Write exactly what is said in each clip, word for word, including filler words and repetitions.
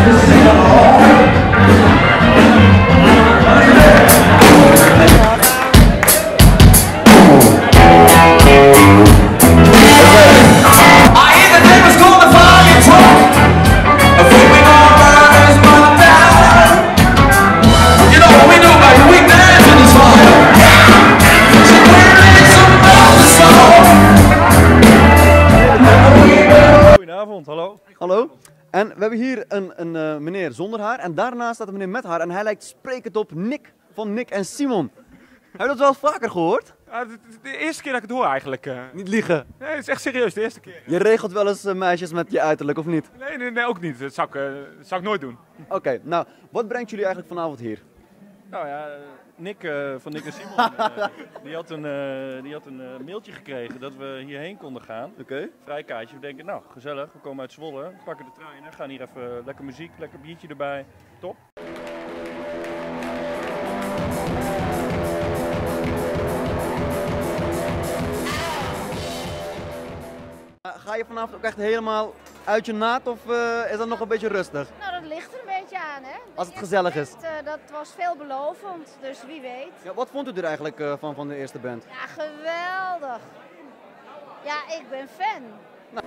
Hallo. Hallo. En we hebben hier een, een uh, meneer zonder haar en daarnaast staat een meneer met haar en hij lijkt sprekend op Nick van Nick en Simon. Heb je dat wel eens vaker gehoord? Ja, de, de eerste keer dat ik het hoor eigenlijk. Uh. Niet liegen. Nee, het is echt serieus, de eerste keer. Je regelt wel eens uh, meisjes met je uiterlijk of niet? Nee, nee, nee ook niet. Dat zou ik, uh, dat zou ik nooit doen. Oké, okay, nou, wat brengt jullie eigenlijk vanavond hier? Nou ja, Nick uh, van Nick en Simon, uh, die had een, uh, die had een uh, mailtje gekregen dat we hierheen konden gaan. Oké. Okay. Vrijkaartje. We denken, nou gezellig, we komen uit Zwolle, we pakken de trein en gaan hier even lekker muziek, lekker biertje erbij. Top. Ga je vanavond ook echt helemaal uit je naad of uh, is dat nog een beetje rustig? Nou, dat ligt er een beetje aan, hè. Als het gezellig is. Band, uh, dat was veelbelovend, dus wie weet. Ja, wat vond u er eigenlijk uh, van, van de eerste band? Ja, geweldig. Ja, ik ben fan. Nou.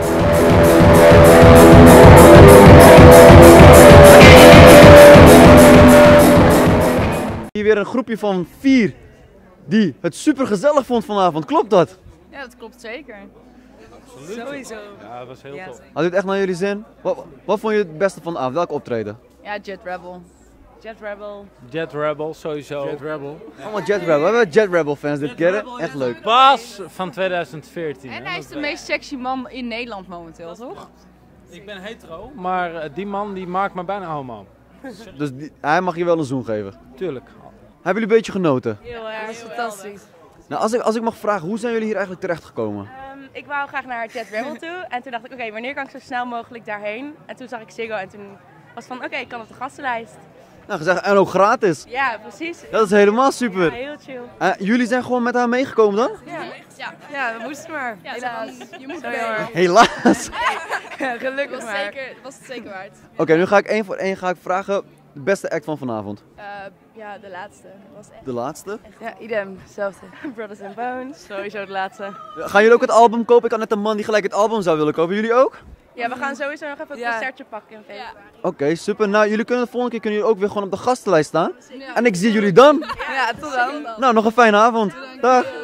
Hier weer een groepje van vier die het super gezellig vond vanavond, klopt dat? Ja, dat klopt zeker. Absoluut. Sowieso. Ja, dat was heel ja, tof. Had u het echt naar jullie zin? Wat, wat vond je het beste van de avond? Welk optreden? Ja, Jet Rebel. Jet Rebel. Jet Rebel, sowieso. Jet Rebel. Ja. Allemaal Jet Rebel. We hebben Jet Rebel fans dit keer. Echt leuk. Bas van tweeduizend veertien. En hij is de meest sexy man in Nederland momenteel, toch? Ik ben hetero, maar die man die maakt me bijna homo. Dus die, hij mag je wel een zoen geven? Tuurlijk. Hebben jullie een beetje genoten? Heel erg, dat is fantastisch. Nou, als ik, als ik mag vragen, hoe zijn jullie hier eigenlijk terechtgekomen? Um, ik wou graag naar Jet Rebel toe en toen dacht ik, oké, okay, wanneer kan ik zo snel mogelijk daarheen? En toen zag ik Ziggo en toen was van, oké, okay, ik kan op de gastenlijst. Nou, gezegd, en ook gratis. Ja, precies. Dat is helemaal super. Ja, heel chill. Uh, jullie zijn gewoon met haar meegekomen dan? Ja, ja. Ja, we moesten maar. Ja, helaas. Je moet mee. Helaas. Ja, gelukkig was maar. Zeker, was het zeker waard. Oké, okay, nu ga ik één voor één ga ik vragen, de beste act van vanavond. Uh, ja, de laatste. Was echt de laatste? Echt. Ja, idem. Hetzelfde. Brothers and Bones. Sowieso de laatste. Gaan jullie ook het album kopen? Ik had net een man die gelijk het album zou willen kopen. Jullie ook? Ja, we gaan sowieso nog even het ja. concertje pakken in februari. Ja. Oké, okay, super. Nou, jullie kunnen de volgende keer kunnen jullie ook weer gewoon op de gastenlijst staan. Ja. En ik zie jullie dan. Ja, tot dan. Nou, nog een fijne avond. Dag.